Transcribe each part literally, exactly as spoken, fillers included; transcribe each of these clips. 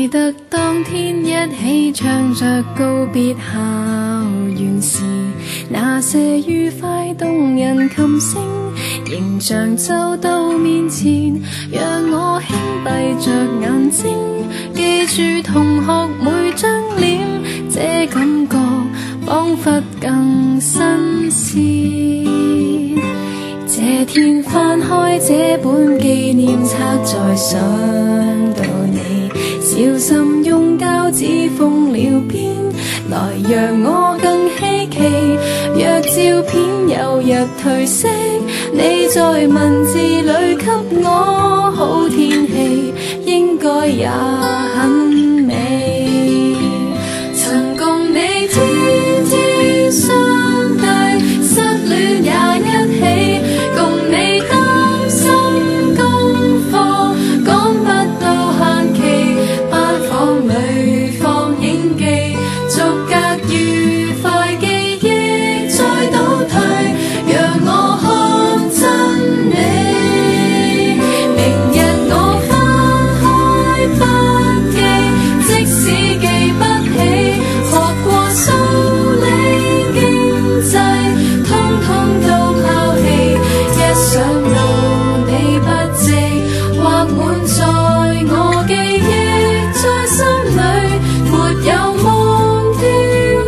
記得當天一起唱着告別校園時，那些愉快動人琴聲，形象走到面前，讓我輕閉着眼睛，記住同學每張臉，這感覺彷彿更新鮮。這天翻開這本紀念冊，再想到你，小心用膠紙封了邊，來讓我更稀奇。若照片有日褪色，你在文字裏給我好天氣，應該也很美。曾共你天天相對，失戀也一起，共你擔心功課，趕不到限期，班房裏放映記，逐格愉快記憶再倒退，讓我看真你。明日我翻開筆記，即使記不起，學過數理經濟，通通都拋棄。一想到你不值，畫滿在我記憶，在心裏沒有忘掉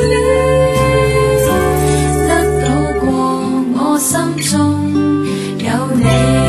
戀，得到過我心中有你。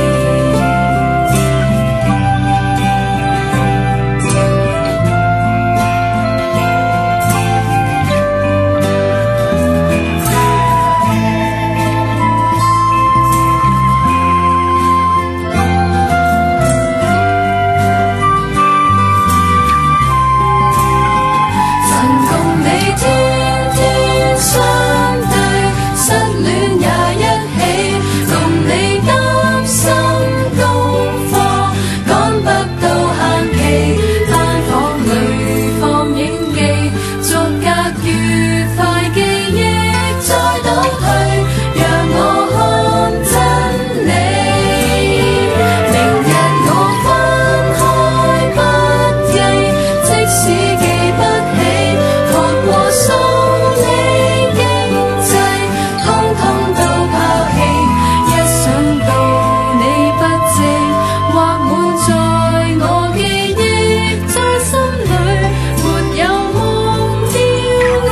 曾共你天天相對，失戀也一起，共你擔心功課，趕不到限期，班房裏放映記，逐格愉快記憶再倒退，讓我看真你。明日我翻開筆記，即使記不起，學過數理經濟，通通都拋棄。一想到你不值，畫滿在我記憶，在心裏沒有忘掉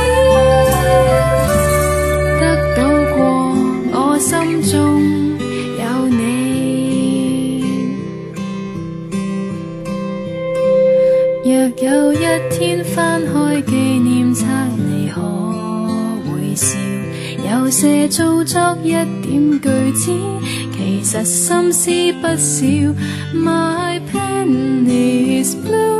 戀，得到過我心中有你。若有一天翻開紀念冊，你可會笑？有些做作一點句子，其實心思不少。My pen is blue。